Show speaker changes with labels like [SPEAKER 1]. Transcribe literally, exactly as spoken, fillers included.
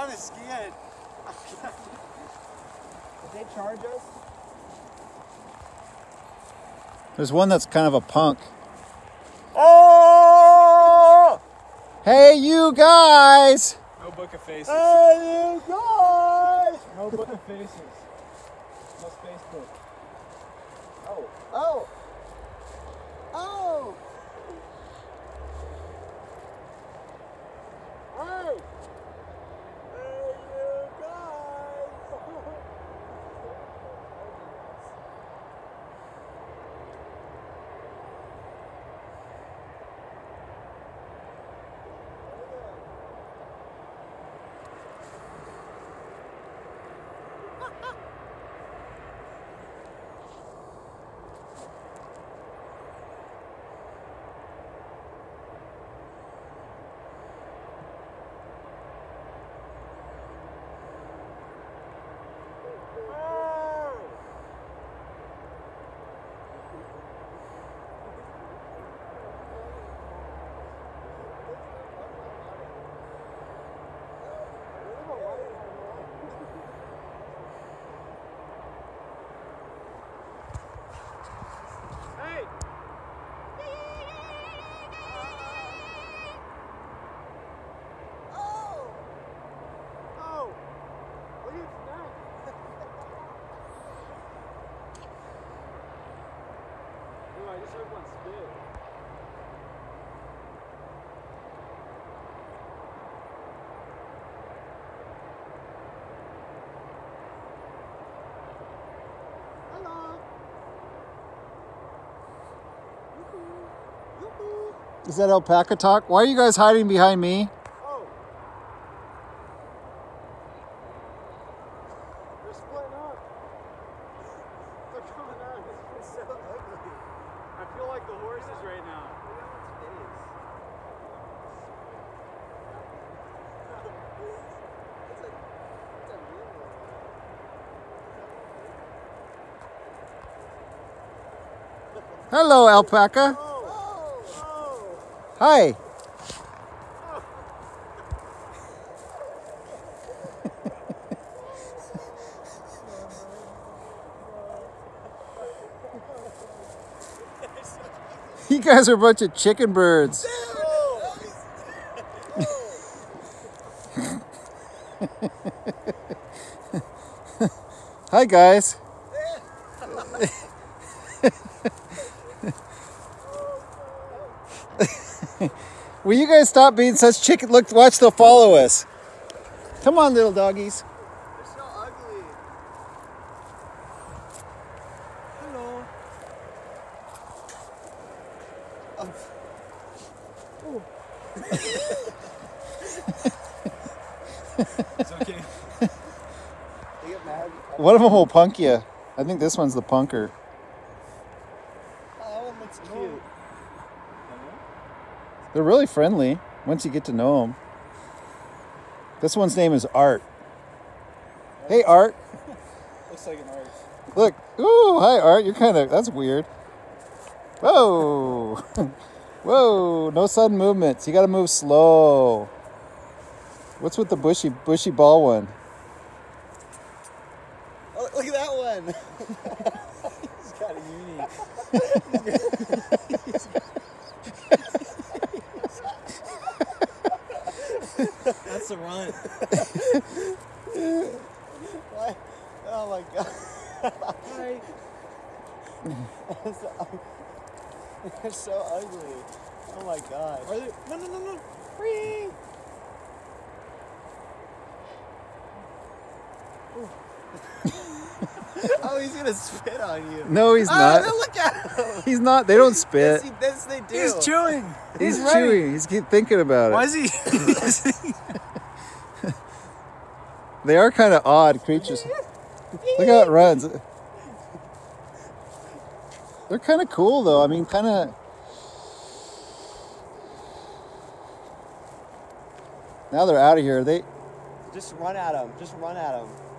[SPEAKER 1] kind of scared.
[SPEAKER 2] Did they charge us?
[SPEAKER 3] There's one that's kind of a punk.
[SPEAKER 1] Oh!
[SPEAKER 3] Hey, you guys!
[SPEAKER 1] No book of faces.
[SPEAKER 2] Hey, you guys! No book of faces. Just Facebook. Oh. Oh! Oh! Hey! Hey, you guys! Hey! Oh! Oh! Look at that! Ooh, I just heard one spit. Hello!
[SPEAKER 3] Is that alpaca talk? Why are you guys hiding behind me?
[SPEAKER 2] Oh! They're splitting up. They're coming out. It's so ugly.
[SPEAKER 1] I feel like the horses right now.
[SPEAKER 3] Hello, alpaca.
[SPEAKER 2] Oh! Oh!
[SPEAKER 3] Hi. You guys are a bunch of chicken birds. Hi, guys. Will you guys stop being such chicken? Look, watch, they'll follow us. Come on, little doggies.
[SPEAKER 2] They're so ugly. Hello. Um. Oh.
[SPEAKER 1] It's okay.
[SPEAKER 2] They get mad.
[SPEAKER 3] One of them will punk you. I think this one's the punker.
[SPEAKER 2] Oh, that one looks cute.
[SPEAKER 3] They're really friendly once you get to know them. This one's name is Art. Hey, Art.
[SPEAKER 2] Looks like an art.
[SPEAKER 3] Look. Ooh, hi, Art. You're kind of, that's weird. Whoa. Whoa. No sudden movements. You got to move slow. What's with the bushy, bushy ball one?
[SPEAKER 2] Oh, look at that one. He's got a uni. That's the run. What? Oh my god. Hi. They're so ugly. Oh my god. Are they? No, no, no, no. Free. Oh, he's gonna spit on you.
[SPEAKER 3] No, he's
[SPEAKER 2] Oh,
[SPEAKER 3] not.
[SPEAKER 2] no, look at him.
[SPEAKER 3] He's not. They don't spit.
[SPEAKER 2] Yes, he, yes, they do.
[SPEAKER 1] He's chewing.
[SPEAKER 3] He's,
[SPEAKER 1] He's ready.
[SPEAKER 3] chewing. He's keep thinking about it.
[SPEAKER 1] Why is he?
[SPEAKER 3] They are kind of odd creatures. Look how it runs. They're kind of cool, though. I mean, kind of. Now they're out of here. They.
[SPEAKER 2] Just run at him. Just run at him.